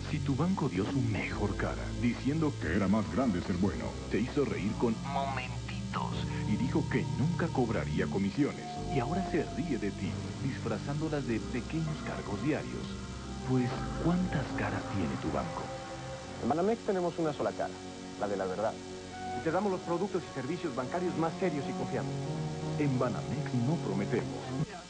Si tu banco dio su mejor cara, diciendo que era más grande ser bueno, te hizo reír con momentitos y dijo que nunca cobraría comisiones, y ahora se ríe de ti, disfrazándolas de pequeños cargos diarios, pues, ¿cuántas caras tiene tu banco? En Banamex tenemos una sola cara, la de la verdad. Y te damos los productos y servicios bancarios más serios y confiables. En Banamex no prometemos.